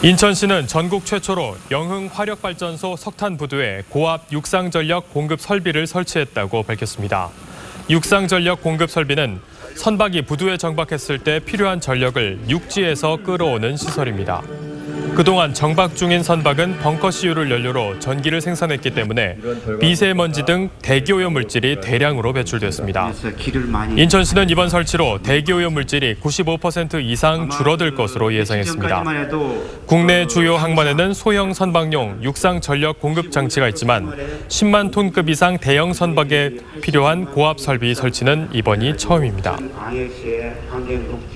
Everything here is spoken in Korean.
인천시는 전국 최초로 영흥 화력발전소 석탄부두에 고압 육상전력 공급 설비를 설치했다고 밝혔습니다. 육상전력 공급 설비는 선박이 부두에 정박했을 때 필요한 전력을 육지에서 끌어오는 시설입니다. 그동안 정박 중인 선박은 벙커CU를 연료로 전기를 생산했기 때문에 미세먼지 등 대기오염 물질이 대량으로 배출됐습니다. 인천시는 이번 설치로 대기오염 물질이 95% 이상 줄어들 것으로 예상했습니다. 국내 주요 항만에는 소형 선박용 육상 전력 공급 장치가 있지만 10만 톤급 이상 대형 선박에 필요한 고압 설비 설치는 이번이 처음입니다.